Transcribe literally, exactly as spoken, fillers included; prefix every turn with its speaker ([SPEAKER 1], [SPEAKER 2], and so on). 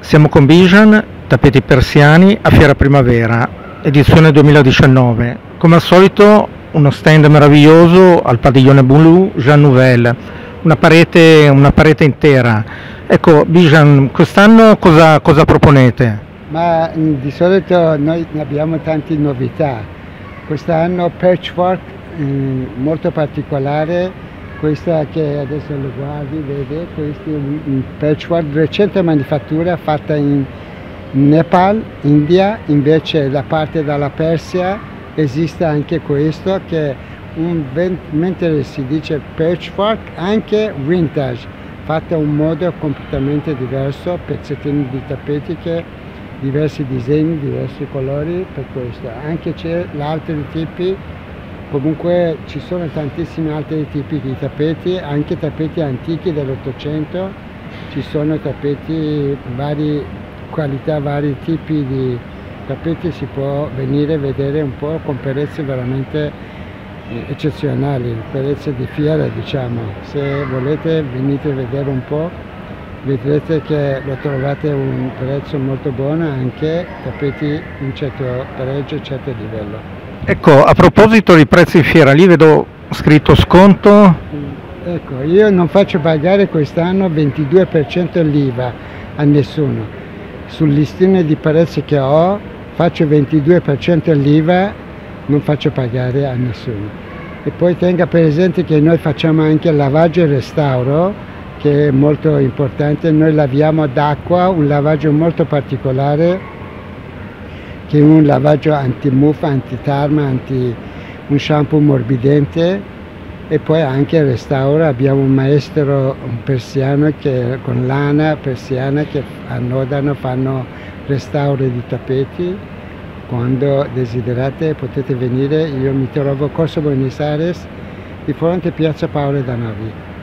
[SPEAKER 1] Siamo con Bijan, tappeti persiani a Fiera Primavera, edizione duemiladiciannove. Come al solito uno stand meraviglioso al padiglione Bulu Jean Nouvel, una parete, una parete intera. Ecco Bijan, quest'anno cosa, cosa proponete?
[SPEAKER 2] Ma di solito noi abbiamo tante novità. Quest'anno patchwork eh, molto particolare. Questa che adesso lo guardi, vede, questo è un patchwork, recente manifattura fatta in Nepal, India, invece la parte dalla Persia esiste anche questo che un, mentre si dice patchwork, anche vintage, fatta in un modo completamente diverso, pezzettini di tappeti che diversi disegni, diversi colori per questo. Anche c'è altri tipi. Comunque ci sono tantissimi altri tipi di tappeti, anche tappeti antichi dell'Ottocento, ci sono tappeti, varie qualità, vari tipi di tappeti, si può venire a vedere un po' con prezzi veramente eccezionali, prezzi di fiera diciamo. Se volete venite a vedere un po', vedrete che lo trovate a un prezzo molto buono, anche tappeti in un certo pregio, un certo livello.
[SPEAKER 1] Ecco, a proposito di prezzi in fiera, lì vedo scritto sconto.
[SPEAKER 2] Ecco, io non faccio pagare quest'anno ventidue per cento l'I V A a nessuno. Sul listino di prezzi che ho faccio ventidue per cento l'I V A, non faccio pagare a nessuno. E poi tenga presente che noi facciamo anche lavaggio e restauro, che è molto importante. Noi laviamo d'acqua, un lavaggio molto particolare, che è un lavaggio anti-muffa, anti-tarma, anti un shampoo morbidente, e poi anche il restauro. Abbiamo un maestro un persiano che con lana persiana che annodano, fanno restauro di tappeti. Quando desiderate potete venire, io mi trovo a Corso Buenos Aires di fronte a Piazza Paolo Danovi.